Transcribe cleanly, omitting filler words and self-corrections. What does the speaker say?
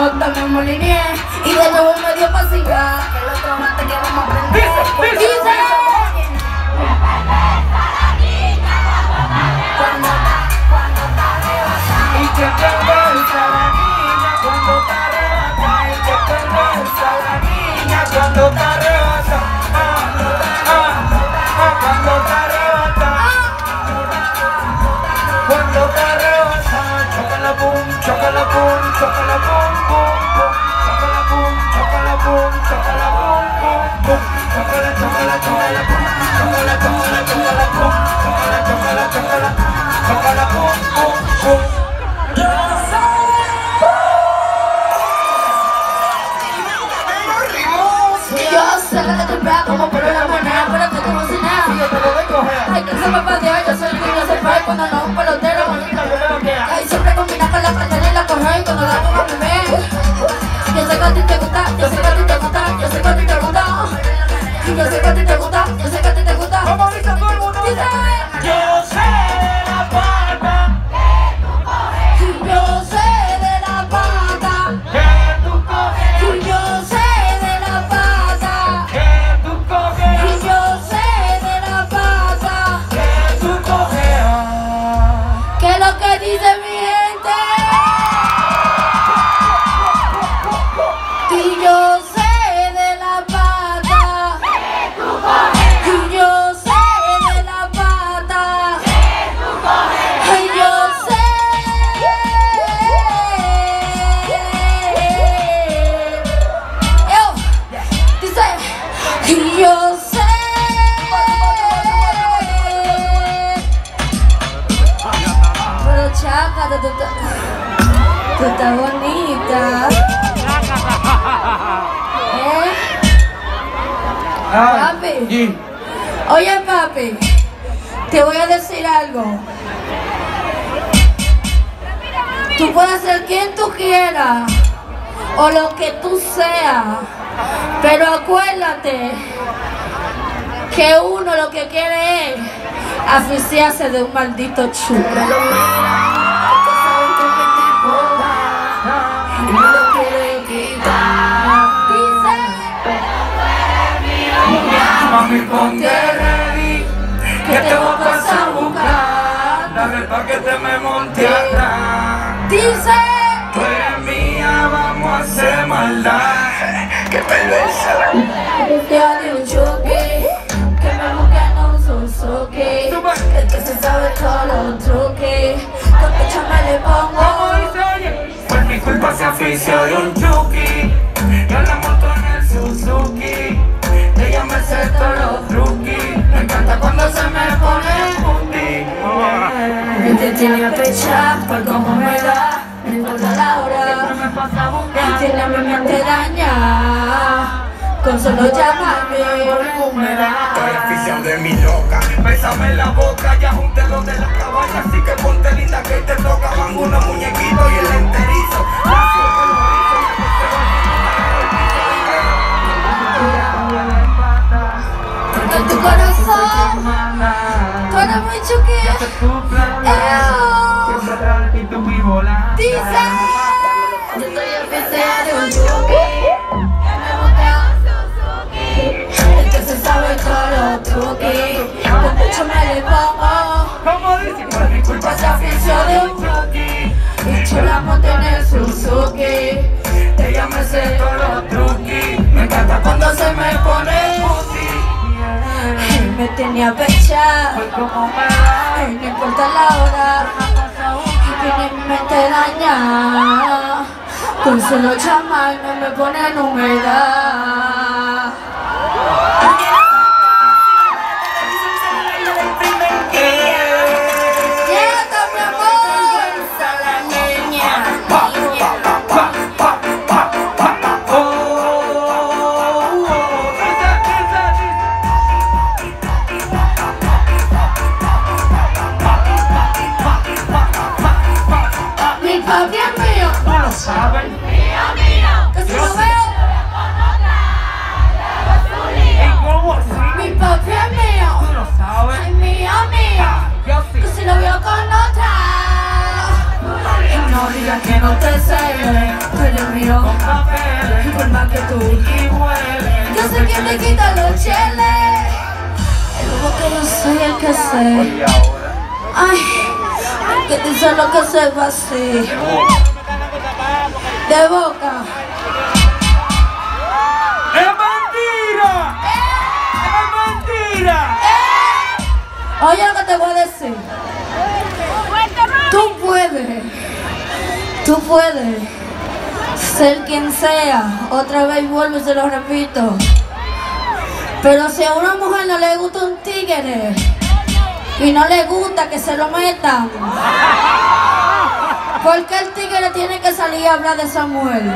nota me molineé y de nuevo me dio pasiva. El otro mate que vamos a aprender. Dice. Cuando te arrebata y que te besa la niña cuando te arrebata y que te besa la niña cuando te arrebata. Cuando te arrebata, cuando te arrebata, chocala pum, chocala pum, chocala pum, pum, pum, chocala pum, chocala pum, chocala pum, pum, pum, chocala, chocala, chocala pum, chocala, chocala, chocala pum, chocala, chocala, chocala, chocala pum, pum, pum. Yo sé que te pega como por la manera, pero que tú no sé nada. Ay, que se me patea, yo soy el niño, se fue cuando no un pelotero. Ay, siempre combina con la pantalla y la correa y cuando la pongo a beber. Yo sé que a ti te gusta, yo sé que a ti te gusta, yo sé que a ti te gusta. Yo sé que a ti te gusta, yo sé que a ti te gusta. Vamos, dice todo el mundo. Yo sé de la pata que tú coges. Yo sé de la pata que tú coges. Yo sé de la pata que tú coges. Yo sé de la pata que tú coges. ¿Qué es lo que dice mi gente? Y yo sé de la pata que tú coges. Y yo sé de la pata que tú coges. Y yo sé. Dice, y yo sé. Pero chaca, tú estás bonita. Papi. Oye, papi, te voy a decir algo. Tú puedes ser quien tú quieras o lo que tú seas, pero acuérdate que uno lo que quiere es asfixiarse de un maldito chulo. Y me lo quiere quitar. Dice, mami, ponte ready, que te voy a pasar a buscar. Dame pa' que te me monte atrás. Dice, tú eres mía, vamos a hacer maldad. Que perversa la búsqueda de un choque, que me busquen un Suzuki, el que se sabe todos los truques. Con pecho me le pongo. Por mi culpa se afició de un chuki. Yo la monto en el Suzuki. Ella me sé todos los truquis. Me encanta cuando se me pone puti. Y te tiene a pechar por cómo me da. No importa la hora. Y tiene a mi mente daña. Con solo llamarme por humedad. Estoy aficionado de mi loca. Bésame en la boca, ya junté los de la cabaña. Así que ponte linda que te toca. Van unos muñequitos y el enterizo. Porque en tu corazón tú eres muy chiquita. Dice, yo estoy aficionada de un chuki. El que se sabe todos los truquis. Con pecho me le pongo. Por mi culpa se afició de un chuki. Y yo la monté en el Suzuki. Ella me sé todos los truquis. Me encanta cuando se me pone puti. Él me tenía pechar. No importa la hora. Y tiene mi mente dañada. Con solo llamarme me pone en humedad. Mi papi es mío. ¿Saben? Que si lo veo chele. Como que yo soy el que sé. Ay, que dice lo que se va así. De boca. ¡Es mentira! ¡Es mentira! Oye lo que te voy a decir. Tú puedes ser quien sea. Otra vez vuelvo y se lo repito. Pero si a una mujer no le gusta un tigre y no le gusta que se lo metan, ¿por qué el tigre tiene que salir a hablar de esa mujer?